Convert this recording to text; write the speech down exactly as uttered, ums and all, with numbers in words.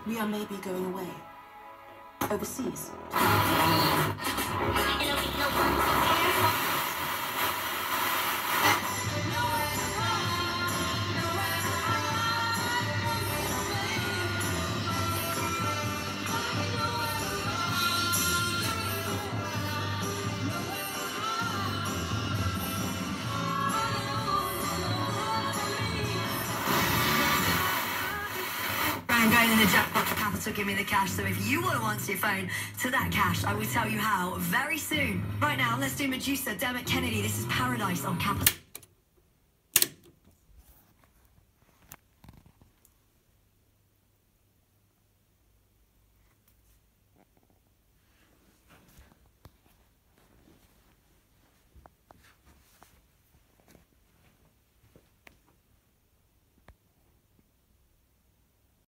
We are maybe going away. Overseas. Going in the jackpot for Capital, give me the cash. So if you want to answer your phone to that cash, I will tell you how very soon. Right now, let's do Medusa, Dermot Kennedy. This is Paradise on Capital.